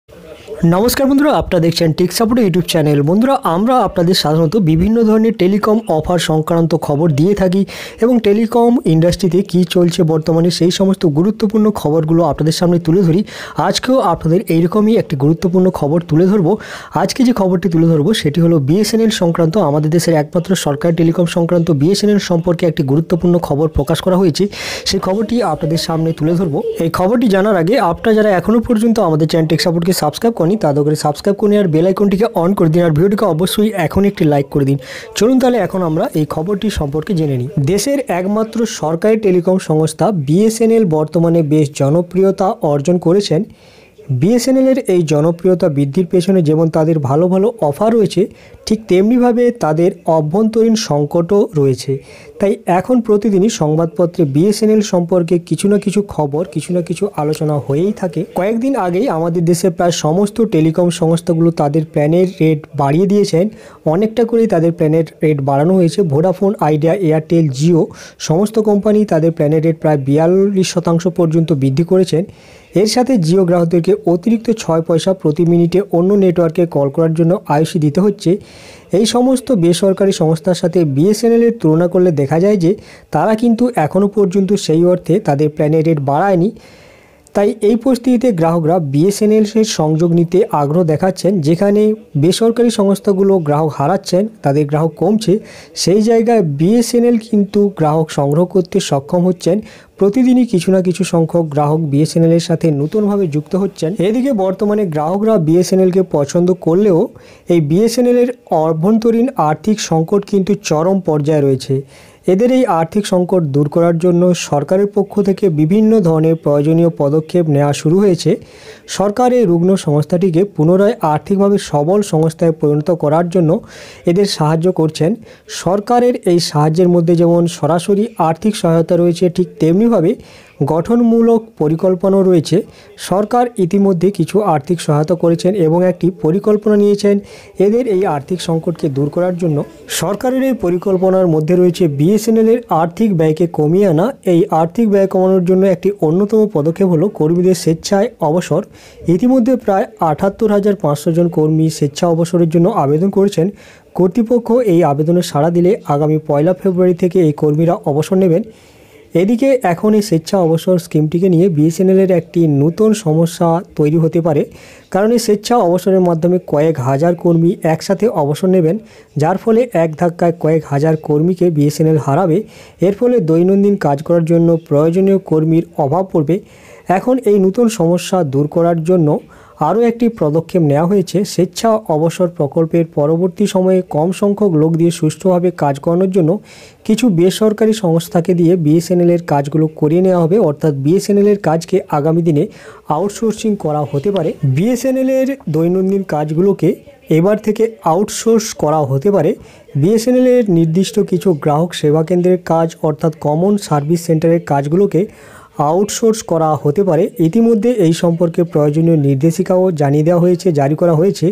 নমস্কার বন্ধুরা, আপনারা দেখছেন টেক সাপোর্ট ইউটিউব চ্যানেল। বন্ধুরা, আমরা আপনাদের সাধারণত বিভিন্ন ধরনের টেলিকম অফার সংক্রান্ত খবর দিয়ে থাকি এবং টেলিকম ইন্ডাস্ট্রিতে কী চলছে বর্তমানে সেই সমস্ত গুরুত্বপূর্ণ খবরগুলো আপনাদের সামনে তুলে ধরি। আজকেও আপনাদের এইরকমই একটি গুরুত্বপূর্ণ খবর তুলে ধরবো। আজকে যে খবরটি তুলে ধরবো সেটি হলো বিএসএনএল সংক্রান্ত, আমাদের দেশের একমাত্র সরকারি টেলিকম সংক্রান্ত বিএসএনএল সম্পর্কে একটি গুরুত্বপূর্ণ খবর প্রকাশ করা হয়েছে। সেই খবরটি আপনাদের সামনে তুলে ধরবো। এই খবরটি জানার আগে আপনারা যারা এখনও পর্যন্ত আমাদের চ্যানেল টেক সাপোর্টকে সাবস্ক্রাইব করেনি তাদের করে সাবস্ক্রাইব করুন আর বেল আইকনটিকে অন করে দিন আর ভিডিওটিকে অবশ্যই এখন একটি লাইক করে দিন। চলুন তাহলে এখন আমরা এই খবরটি সম্পর্কে জেনে নিই। দেশের একমাত্র সরকারি টেলিকম সংস্থা বিএসএনএল বর্তমানে বেশ জনপ্রিয়তা অর্জন করেছেন। বিএসএনএলের এই জনপ্রিয়তা বৃদ্ধির পেছনে যেমন তাদের ভালো ভালো অফার রয়েছে, ঠিক তেমনিভাবে তাদের অভ্যন্তরীণ সংকটও রয়েছে। তাই এখন প্রতিদিনই সংবাদপত্রে বিএসএনএল সম্পর্কে কিছু না কিছু খবর, কিছু না কিছু আলোচনা হয়েই থাকে। কয়েকদিন আগেই আমাদের দেশের প্রায় সমস্ত টেলিকম সংস্থাগুলো তাদের প্ল্যানের রেট বাড়িয়ে দিয়েছেন। অনেকটা করেই তাদের প্ল্যানের রেট বাড়ানো হয়েছে। ভোডাফোন, আইডিয়া, এয়ারটেল, জিও সমস্ত কোম্পানি তাদের প্ল্যানের রেট প্রায় 42% পর্যন্ত বৃদ্ধি করেছেন। এর সাথে জিও গ্রাহকদেরকে অতিরিক্ত 6 পয়সা প্রতি মিনিটে অন্য নেটওয়ার্কে কল করার জন্য আইসি দিতে হচ্ছে। এই সমস্ত বেসরকারি সংস্থার সাথে বিএসএনএলের তুলনা করলে দেখা যায় যে তারা কিন্তু এখনও পর্যন্ত সেই অর্থে তাদের প্ল্যানের রেট বাড়ায়নি। তাই এই পরিস্থিতিতে গ্রাহকরা বিএসএনএলের সংযোগ নিতে আগ্রহ দেখাচ্ছেন। যেখানে বেসরকারি সংস্থাগুলো গ্রাহক হারাচ্ছেন, তাদের গ্রাহক কমছে, সেই জায়গায় বিএসএনএল কিন্তু গ্রাহক সংগ্রহ করতে সক্ষম হচ্ছেন। প্রতিদিনই কিছু না কিছু সংখ্যক গ্রাহক বিএসএনএলের সাথে নতুনভাবে যুক্ত হচ্ছেন। এদিকে বর্তমানে গ্রাহকরা বিএসএনএলকে পছন্দ করলেও এই বিএসএনএলের অভ্যন্তরীণ আর্থিক সংকট কিন্তু চরম পর্যায়ে রয়েছে। এদের এই আর্থিক সংকট দূর করার জন্য সরকারের পক্ষ থেকে বিভিন্ন ধরনের প্রয়োজনীয় পদক্ষেপ নেওয়া শুরু হয়েছে। সরকার এই রুগ্ন সংস্থাটিকে পুনরায় আর্থিকভাবে সবল সংস্থায় পরিণত করার জন্য এদের সাহায্য করছেন। সরকারের এই সাহায্যের মধ্যে যেমন সরাসরি আর্থিক সহায়তা রয়েছে, ঠিক তেমনিভাবে গঠনমূলক পরিকল্পনাও রয়েছে। সরকার ইতিমধ্যে কিছু আর্থিক সহায়তা করেছেন এবং একটি পরিকল্পনা নিয়েছেন এদের এই আর্থিক সংকটকে দূর করার জন্য। সরকারের এই পরিকল্পনার মধ্যে রয়েছে বিএসএনএলের আর্থিক ব্যয়কে কমিয়ে আনা। এই আর্থিক ব্যয় কমানোর জন্য একটি অন্যতম পদক্ষেপ হলো কর্মীদের স্বেচ্ছায় অবসর। ইতিমধ্যে প্রায় 78,500 জন কর্মী স্বেচ্ছা অবসরের জন্য আবেদন করেছেন। কর্তৃপক্ষ এই আবেদনে সাড়া দিলে আগামী 1 ফেব্রুয়ারি থেকে এই কর্মীরা অবসর নেবেন। এদিকে এখন এই স্বেচ্ছা অবসর স্কিমটিকে নিয়ে বিএসএনএলের একটি নতুন সমস্যা তৈরি হতে পারে, কারণ এই স্বেচ্ছা অবসরের মাধ্যমে কয়েক হাজার কর্মী একসাথে অবসর নেবেন, যার ফলে এক ধাক্কায় কয়েক হাজার কর্মীকে বিএসএনএল হারাবে। এর ফলে দৈনন্দিন কাজ করার জন্য প্রয়োজনীয় কর্মীর অভাব পড়বে। এখন এই নতুন সমস্যা দূর করার জন্য আরও একটি পদক্ষেপ নেওয়া হয়েছে। স্বেচ্ছা অবসর প্রকল্পের পরবর্তী সময়ে কম সংখ্যক লোক দিয়ে সুষ্ঠুভাবে কাজ করানোর জন্য কিছু বেসরকারি সংস্থাকে দিয়ে বিএসএনএলের কাজগুলো করিয়ে নেওয়া হবে। অর্থাৎ বিএসএনএলের কাজকে আগামী দিনে আউটসোর্সিং করা হতে পারে। বিএসএনএলের দৈনন্দিন কাজগুলোকে এবার থেকে আউটসোর্স করা হতে পারে। বিএসএনএলের নির্দিষ্ট কিছু গ্রাহক সেবা কেন্দ্রের কাজ অর্থাৎ কমন সার্ভিস সেন্টারের কাজগুলোকে আউটসোর্স করা হতে পারে। ইতিমধ্যে এই সম্পর্কে প্রয়োজনীয় নির্দেশিকাও জারি করা হয়েছে।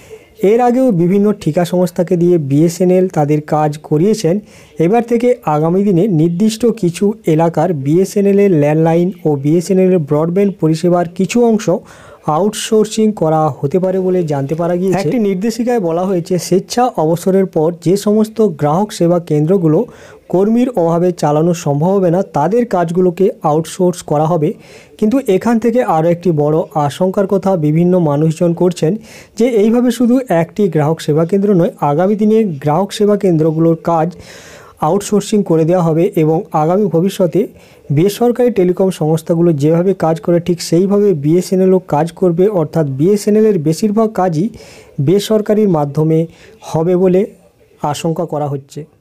এর আগেও বিভিন্ন ঠিকা সংস্থাকে দিয়ে বিএসএনএল তাদের কাজ করিয়েছেন। এবার থেকে আগামী দিনে নির্দিষ্ট কিছু এলাকার বিএসএনএলের ল্যান্ডলাইন ও বিএসএনএলের ব্রডব্যান্ড পরিষেবার কিছু অংশ আউটসোর্সিং করা হতে পারে বলে জানতে পারা গিয়েছে। একটি নির্দেশিকায় বলা হয়েছে স্বেচ্ছা অবসরের পর যে সমস্ত গ্রাহক সেবা কেন্দ্রগুলো কর্মীর অভাবে চালানো সম্ভব হবে না তাদের কাজগুলোকে আউটসোর্স করা হবে। কিন্তু এখান থেকে আরও একটি বড় আশঙ্কার কথা বিভিন্ন মানুষজন করছেন যে এইভাবে শুধু একটি গ্রাহক সেবা কেন্দ্র নয়, আগামী দিনে গ্রাহক সেবা কেন্দ্রগুলোর কাজ আউটসোর্সিং করে দেওয়া হবে এবং আগামী ভবিষ্যতে বেসরকারি টেলিকম সংস্থাগুলো যেভাবে কাজ করে ঠিক সেইভাবে বিএসএনএলও কাজ করবে। অর্থাৎ বিএসএনএলের বেশিরভাগ কাজই বেসরকারির মাধ্যমে হবে বলে আশঙ্কা করা হচ্ছে।